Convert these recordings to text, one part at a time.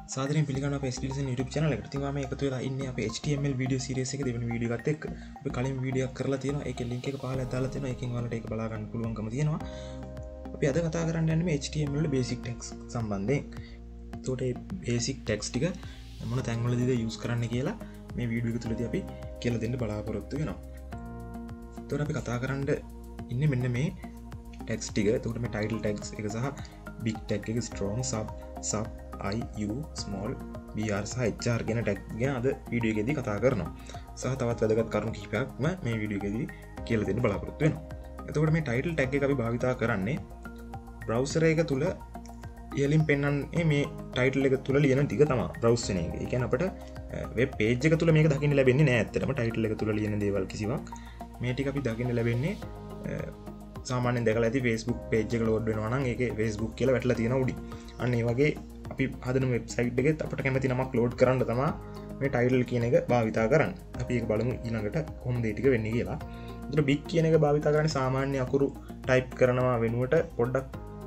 සාදරයෙන් පිළිගන්නවා අපේ SDLSN YouTube channel එකට. ඉතින් මම එකතු වෙලා ඉන්නේ අපේ HTML video series එකේ දෙවෙනි වීඩියෝ එකත් එක්ක. අපි කලින් වීඩියෝ එකක් කරලා තියෙනවා. ඒකේ link එක පහළ දාලා තියෙනවා. ඒකෙන් ඔයාලට ඒක බලා ගන්න පුළුවන්කම තියෙනවා. අපි අද කතා කරන්න යන්නේ මේ HTML වල basic tags සම්බන්ධයෙන්. එතකොට මේ basic tags ටික මොන තැන්වලදීද use කරන්න කියලා මේ වීඩියෝ එක තුලදී අපි කියලා දෙන්න බලාපොරොත්තු වෙනවා. එතකොට අපි කතා කරන්න ඉන්නේ මෙන්න මේ tags ටික. එතකොට මේ title tags එක සහ big tag එක strong sub I, U, small, BR සහ HR ගැන ටැග් ගැන අද වීඩියෝ එකේදී කතා කරනවා. සහ තවත් වැදගත් කරුණු කිහිපයක්ම මේ වීඩියෝ එකේදී කියලා දෙන්න බලාපොරොත්තු වෙනවා. එතකොට මේ title tag එක අපි භාවිතා කරන්නේ browser එක තුල ඉහළින් පෙන්වන්නේ මේ title එක තුල ලියන ටික තමයි browse වෙන එක. ඒ කියන්නේ අපිට web page එක තුල මේක දකින්න ලැබෙන්නේ නැහැ ඇත්තටම title එක තුල ලියන දේවල් කිසිවක්. මේ ටික අපි දකින්න ලැබෙන්නේ සාමාන්‍යයෙන් දැකලා ඇති Facebook page එක load වෙනවා නම් ඒකේ Facebook කියලා වැටලා තියෙන උඩින්. අන්න ඒ වගේ අපි හදන වෙබ්සයිට් එකෙත් අපිට කැමති නමක් ලෝඩ් කරන්න තමයි මේ ටයිටල් කියන එක භාවිතා කරන්නේ. අපි ඒක බලමු ඊළඟට කොහොමද ඒ ටික වෙන්නේ කියලා. ඒතර big කියන එක භාවිතා කරන්නේ සාමාන්‍ය අකුරු ටයිප් කරනවා වෙනුවට පොඩ්ඩක්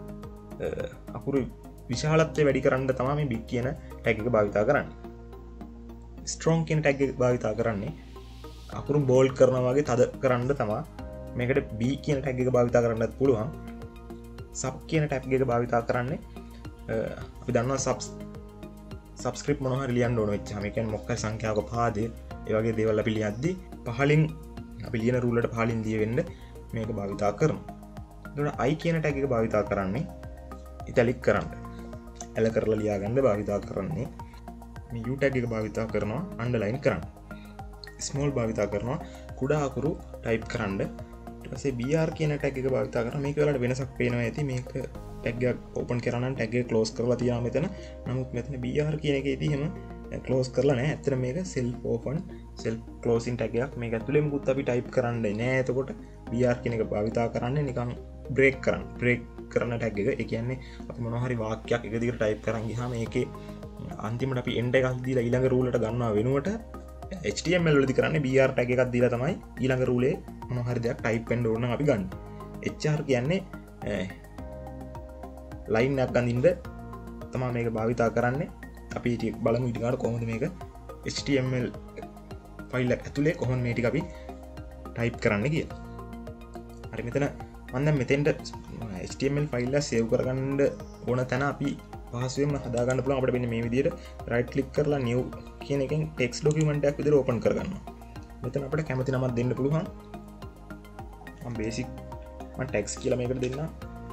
අකුරු විශාලත්වය වැඩි කරන්න තමයි මේ big කියන ටැග් එක භාවිතා කරන්නේ. strong කියන ටැග් එක භාවිතා කරන්නේ අකුරු බෝල්ඩ් කරනවා වගේ තද කරන්න තමයි. මේකට b කියන ටැග් එක භාවිතා කරන්නත් පුළුවන්. sub කියන ටැග් එක භාවිතා කරන්නේ අපි දන්නවා සබස්ක්‍රිප්ට් මොනවා හරි ලියන්න ඕන වෙච්චාම ඒ කියන්නේ මොකක් හරි සංඛ්‍යාවක පාදේ ඒ වගේ දේවල් අපි ලියද්දි පහලින් අපි ලියන රූල් වලට පහලින් දිය වෙන්න මේක භාවිතා කරනවා. එතකොට I කියන ටැග් එක භාවිතා කරන්නේ ඉතාලික් කරන්න. L කරලා ලියා ගන්න භාවිතා කරන්නේ. මේ U ටැග් එක භාවිතා කරනවා අන්ඩර්ලයින් කරන්න. ස්මෝල් භාවිතා කරනවා කුඩා අකුරු ටයිප් කරන්න. ඊට පස්සේ BR කියන ටැග් එක භාවිතා කරනවා. මේක වලට වෙනසක් පේනවා ඇති. මේක ටැග් එක ඕපන් කරනවා නම් ටැග් එක ක්ලෝස් කරලා තියනවා මෙතන. නමුත් මෙතන BR කියන එකේදී එහෙම ක්ලෝස් කරලා නැහැ. ඇත්තට මේක self open self closing tag එකක්. මේක ඇතුලේ මුකුත් අපි ටයිප් කරන්නේ නැහැ. එතකොට BR කියන එක භාවිතා කරන්නේ නිකන් බ්‍රේක් කරන ටැග් එක. ඒ කියන්නේ අපි මොනවා හරි වාක්‍යයක් එක දිගට ටයිප් කරන් ගියාම ඒකේ අන්තිමට අපි end එකක් දීලා ඊළඟ රූල් එකට ගන්නවා වෙනුවට HTML වලදී කරන්නේ BR ටැග් එකක් දීලා තමයි ඊළඟ රූලේ මොනවා හරි දෙයක් ටයිප් වෙන්න ඕන නම් අපි ගන්න. HR කියන්නේ ලයින් එකක් අඳින්න තමයි මේක භාවිතා කරන්නේ. අපි ටික බලමු ඊට කොහොමද මේක HTML ෆයිල් එක ඇතුලේ කොහොමද මේ ටික අපි ටයිප් කරන්න කියලා. හරි මෙතන මම දැන් මෙතෙන්ට HTML ෆයිල් එක සේව් කරගන්න ඕන තැන අපි පහසුවෙන්ම හදා ගන්න පුළුවන්. අපිට මෙන්න මේ විදිහට right click කරලා new කියන එකෙන් text document එකක් විදිහට open කරගන්නවා. මෙතන අපිට කැමති නමක් දෙන්න පුළුවන්. මම basic text කියලා මේකට දෙන්නම්.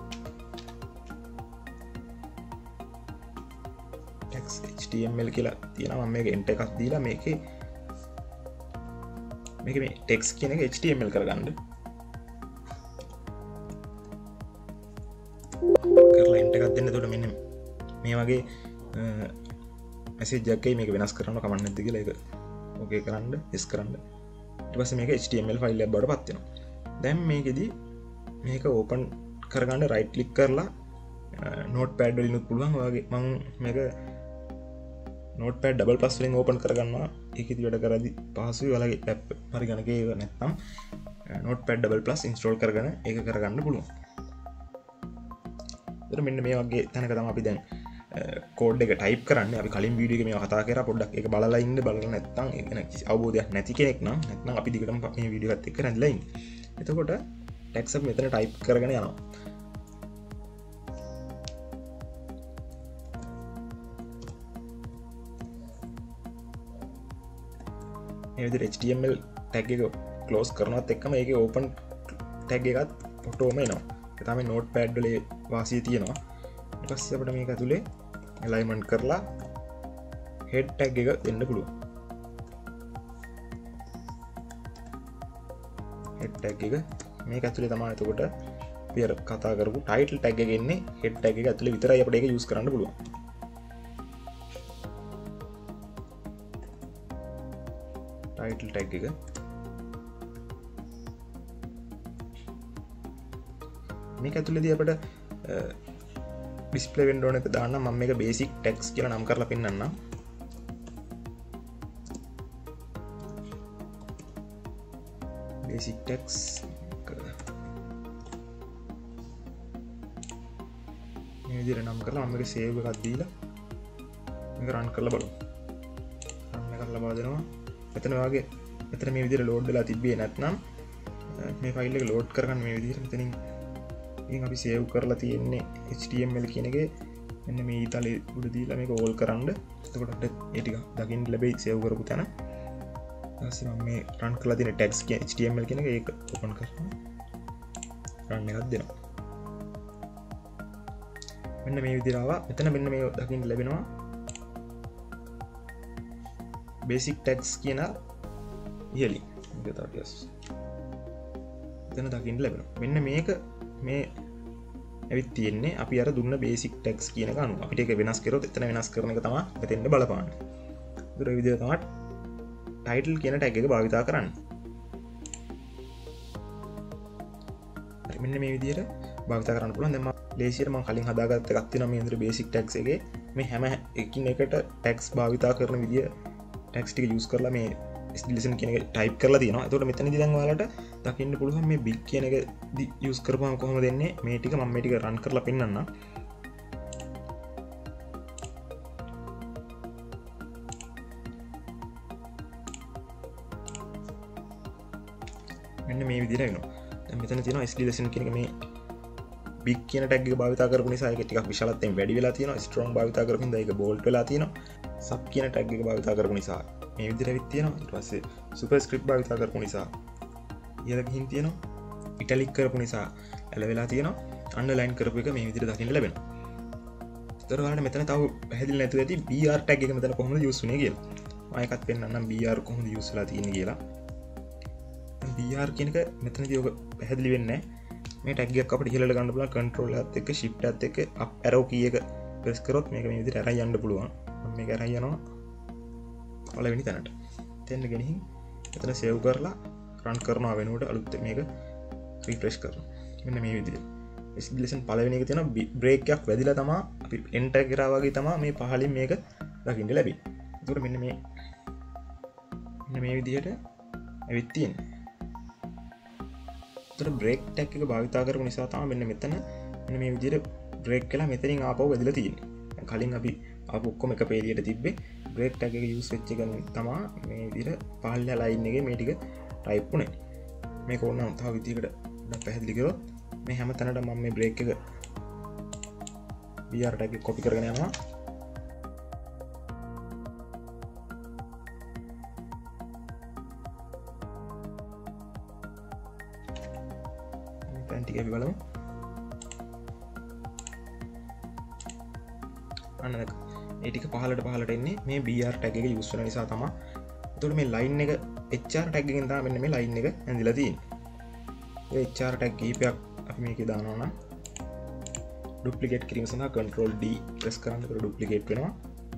HTML කියලා තියෙනවා. මම මේක enter එකක් දීලා මේකේ මේ text කියන එක HTML කරගන්න. කරලා enter එකක් දෙන්න. එතකොට මෙන්න මේ වගේ message එකක් එයි. මේක වෙනස් කරන්න කමක් නැද්ද කියලා ඒක okay කරන්න yes කරන්න. ඊට පස්සේ මේක HTML ෆයිල් එකක් බවට පත් වෙනවා. දැන් මේකෙදි මේක open කරගන්න right click කරලා notepad වලිනුත් පුළුවන්. ඔයගේ මම මේක notepad double plus වලින් open කරගන්නවා. ඒකෙදි වැඩ කරද්දි පහසුයි. ඔයාලගේ app පරිගණකයේ ඒක නැත්නම් notepad double plus install කරගෙන ඒක කරගන්න පුළුවන්. ඒතර මෙන්න මේ වගේ තැනක තමයි අපි දැන් කෝඩ් එක ටයිප් කරන්නේ. අපි කලින් වීඩියෝ එකේ මේවා කතා කරා. පොඩ්ඩක් ඒක බලලා ඉන්න. බලලා නැත්නම් ඒක කිසි අවබෝධයක් නැති කෙනෙක් නම් නැත්නම් අපි දිගටම මේ වීඩියෝ එකත් එක්ක රැඳිලා ඉන්න. එතකොට ටැග්ස් අපි මෙතන ටයිප් කරගෙන යනවා. මේ විදිහට HTML ටැග් එක ක්ලෝස් කරනවත් එක්කම ඒකේ ඕපන් ටැග් එකත් ෆොටෝම එනවා. ඒ තමයි notepad වල වාසිය තියෙනවා. ඊට පස්සේ අපිට මේක ඇතුලේ alignment කරලා head tag එක දෙන්න පුළුවන්. head tag එක මේක ඇතුලේ තමයි එතකොට අපි අර කතා කරපු title tag එක එන්නේ head tag එක ඇතුලේ විතරයි අපිට ඒක use කරන්න පුළුවන්. title tag එක මේක ඇතුලේදී අපිට display වෙන්න ඕන එක දාන්න. මම මේක basic text කියලා නම් කරලා පෙන්නන්නම්. basic text මේ විදිහට නම් කරලා මම මේක save එකක් දීලා මේක මේක රන් කරලා බලමු. රන් කරලා බලනවා. මෙතන වාගේ මෙතන මේ විදිහට ලෝඩ් වෙලා තිබ්බේ නැත්නම් මේ ෆයිල් එක ලෝඩ් කරගන්න මේ විදිහට මෙතනින් ඉතින් අපි සේව් කරලා තියෙන්නේ HTML කියන එකේ මෙන්න මේ ඊතලේ උඩ දීලා මේක ඕල් කරන්න. එතකොට අපිට ඒ ටික දකින්න ලැබෙයි සේව් කරපු තැන. ඊපස්සේ මම මේ රන් කරලා තියෙන tags කියන HTML කියන එක ඒක ඕපන් කරනවා. රන් එකක් දෙනවා. මෙන්න මේ විදිහට ආවා. මෙතන මෙන්න මේ දකින්න ලැබෙනවා basic tags කියන ඉහළින්. මේක තමයි එතන දකින්න ලැබෙනවා. මෙන්න මේක මේ ඇවිත් තියෙන්නේ අපි අර දුන්න basic tags කියන එක අනුව. අපිට ඒක වෙනස් කරොත් එතන වෙනස් කරන එක තමයි මෙතෙන්ද බලපාන්නේ. ඒතර විදිහ තමයි title කියන tag එක භාවිතා කරන්නේ. හරි මෙන්න මේ විදිහට භාවිතා කරන්න පුළුවන්. දැන් මම ලේසියට මම කලින් හදාගත්ත එකක් තියෙනවා මේ විදිහට basic tags එකේ. මේ හැම එකින් එකට tags භාවිතා කරන විදිය tags ටික use කරලා මේ listen කියන එක type කරලා තියෙනවා. එතකොට මෙතනදී දැන් ඔයාලට දකින්න පුළුවන් මේ big කියන එක use කරපුවම කොහොමද එන්නේ මේ ටික මම මේ ටික run කරලා පෙන්නන්නම්. මෙන්න මේ විදිහට වෙනවා. දැන් මෙතන තියෙනවා SD lesson කියන එක මේ big කියන tag එක භාවිත කරපු නිසා ඒක ටිකක් විශාලත්වයෙන් වැඩි වෙලා තියෙනවා. strong භාවිත කරපු හින්දා ඒක bold වෙලා තියෙනවා. sub කියන tag එක භාවිත කරපු නිසා මේ විදිහට විත් තියෙනවා. ඊට පස්සේ superscript භාවිත කරපු නිසා ඉහළ ගිහින් තියෙනවා. italic කරපු නිසා ඇල වෙලා තියෙනවා. underline කරපු එක මේ විදිහට දකින්න ලැබෙනවා. ඒතර ඔයාලට මෙතන තව පැහැදිලි නැතුව ඇති br tag එක මෙතන කොහොමද use වෙන්නේ කියලා. මම එකත් පෙන්නන්නම් br කොහොමද use වෙලා තියෙන්නේ කියලා. br කියන එක මෙතනදී ඔක පැහැදිලි වෙන්නේ නැහැ. මේ tag එකක් අපිට ඉහළට ගන්න පුළුවන් control එකත් එක්ක shift එකත් එක්ක up arrow key එක press කරොත් මේක මේ විදිහට අරන් යන්න පුළුවන්. මම මේක අරන් යනවා පළවෙනි තැනට. එතෙන් ගෙනින් එතන save කරලා run කරනවා වෙනුවට අලුත් මේක refresh කරනවා. මෙන්න මේ විදිහට. SD lesson පළවෙනි එක තියෙනවා break එකක් වැදිලා තමයි අපි enter කරා වගේ තමයි මේ පහලින් මේක දකින්න ලැබෙන්නේ. ඒකට මෙන්න මේ විදිහට ඇවිත් තියෙන්නේ. ඒතර break tag එක භාවිතා කරපු නිසා තමයි මෙන්න මෙතන මෙන්න මේ විදිහට break කළා මෙතනින් ආපහු වැදිලා තියෙන්නේ. දැන් කලින් අපි ආපු ඔක්කොම එක පේලියට තිබ්බේ break tag එක use වෙච්ච එක තමයි මේ විදිහට පහළ line එකේ මේ ටික type වුණේ. මේක ඕනනම් තව විදිහකට පැහැදිලි කරොත් මේ හැම තැනටම මම මේ break එක br tag එක copy කරගෙන යනවා. ටික අපි බලමු. අන්න දැන් ඒ ටික පහළට එන්නේ මේ br tag එක use වෙන නිසා තමයි. එතකොට මේ line එක hr tag එකෙන් තමයි මෙන්න මේ line එක ඇඳිලා තියෙන්නේ. ඒ hr tag කීපයක් අපි මේකේ දානවා නම් duplicate කිරීම සඳහා control d press කරන්න ඒක duplicate වෙනවා.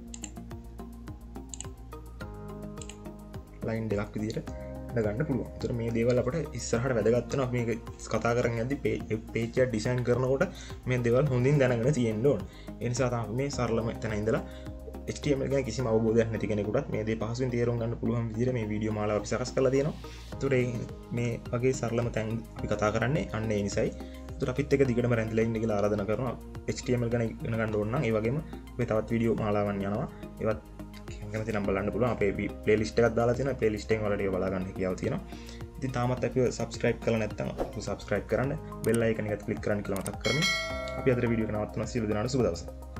line දෙකක් විදිහට ගන්න පුළුවන්. ඒතර මේ දේවල් අපිට ඉස්සරහට වැදගත් වෙනවා. අපි මේක කතා කරන් යද්දි page එක design කරනකොට මේ දේවල් හොඳින් දැනගෙන තියෙන්න ඕන. ඒ නිසා තමයි මේ සරලම තැන ඉඳලා HTML ගැන කිසිම අවබෝධයක් නැති කෙනෙකුටත් මේ දේ පහසුවෙන් තේරුම් ගන්න පුළුවන් විදිහට මේ වීඩියෝ මාලාව අපි සකස් කරලා තියෙනවා. ඒතර මේ වගේ සරලම තැන් අපි කතා කරන්නේ අන්න ඒ නිසයි. ඒතර අපිත් එක දිගටම රැඳිලා ඉන්න කියලා ආරාධනා කරනවා. HTML ගැන ඉගෙන ගන්න ඕන නම් ඒ වගේම මේ තවත් වීඩියෝ මාලාවන් යනවා. ඒවත් කැමති නම් බලන්න පුළුවන්. අපේ ප්ලේලිස්ට් එකක් දාලා තියෙනවා. ප්ලේලිස්ට් එකෙන් ඔයාලට ඒක බලා ගන්න හැකියාව තියෙනවා. ඉතින් තාමත් අපිව subscribe කරලා නැත්නම් අපිව subscribe කරන්න, bell icon එකත් click කරන්න කියලා මතක් කරමින් අපි අද වීඩියෝ එක නවත්වනවා. සියලු දෙනාට සුබ දවසක්.